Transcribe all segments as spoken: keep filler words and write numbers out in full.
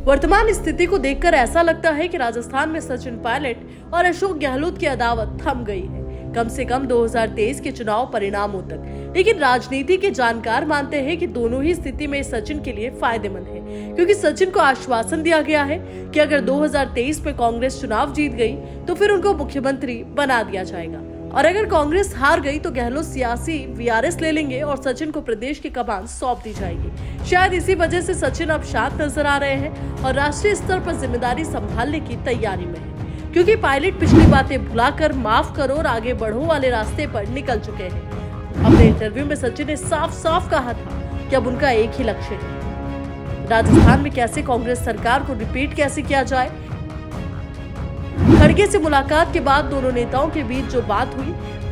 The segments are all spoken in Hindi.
वर्तमान स्थिति को देखकर ऐसा लगता है कि राजस्थान में सचिन पायलट और अशोक गहलोत की अदावत थम गई है, कम से कम दो हज़ार तेईस के चुनाव परिणामों तक। लेकिन राजनीति के जानकार मानते हैं कि दोनों ही स्थिति में सचिन के लिए फायदेमंद है, क्योंकि सचिन को आश्वासन दिया गया है कि अगर दो हज़ार तेईस में कांग्रेस चुनाव जीत गई तो फिर उनको मुख्यमंत्री बना दिया जाएगा, और अगर कांग्रेस हार गई तो गहलोत सियासी वीआरएस ले लेंगे और सचिन को प्रदेश की कमान सौंप दी जाएगी। शायद इसी वजह से सचिन अब शांत नजर आ रहे हैं और राष्ट्रीय स्तर पर जिम्मेदारी संभालने की तैयारी में है, क्योंकि पायलट पिछली बातें भुलाकर माफ करो और आगे बढ़ो वाले रास्ते पर निकल चुके हैं। अपने इंटरव्यू में सचिन ने साफ साफ कहा था कि अब उनका एक ही लक्ष्य है, राजस्थान में कैसे कांग्रेस सरकार को रिपीट कैसे किया जाए। खड़गे से मुलाकात के बाद दोनों नेताओं के बीच जो बात हुई,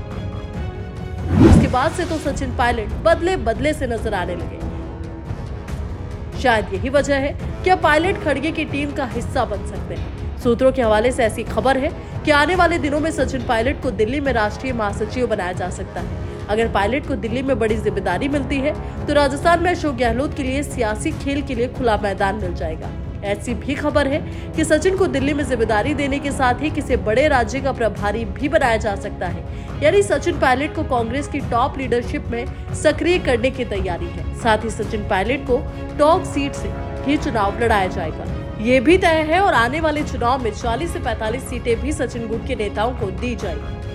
उसके बाद से तो सचिन पायलट बदले बदले से नजर आने लगे। शायद यही वजह है कि अब पायलट खड़गे की टीम का हिस्सा बन सकते हैं। सूत्रों के हवाले से ऐसी खबर है कि आने वाले दिनों में सचिन पायलट को दिल्ली में राष्ट्रीय महासचिव बनाया जा सकता है। अगर पायलट को दिल्ली में बड़ी जिम्मेदारी मिलती है तो राजस्थान में अशोक गहलोत के लिए सियासी खेल के लिए खुला मैदान मिल जाएगा। ऐसी भी खबर है कि सचिन को दिल्ली में जिम्मेदारी देने के साथ ही किसी बड़े राज्य का प्रभारी भी बनाया जा सकता है, यानी सचिन पायलट को कांग्रेस की टॉप लीडरशिप में सक्रिय करने की तैयारी है। साथ ही सचिन पायलट को टॉप सीट से भी चुनाव लड़ाया जाएगा, ये भी तय है, और आने वाले चुनाव में चालीस से पैंतालीस सीटें भी सचिन गुट के नेताओं को दी जाएगी।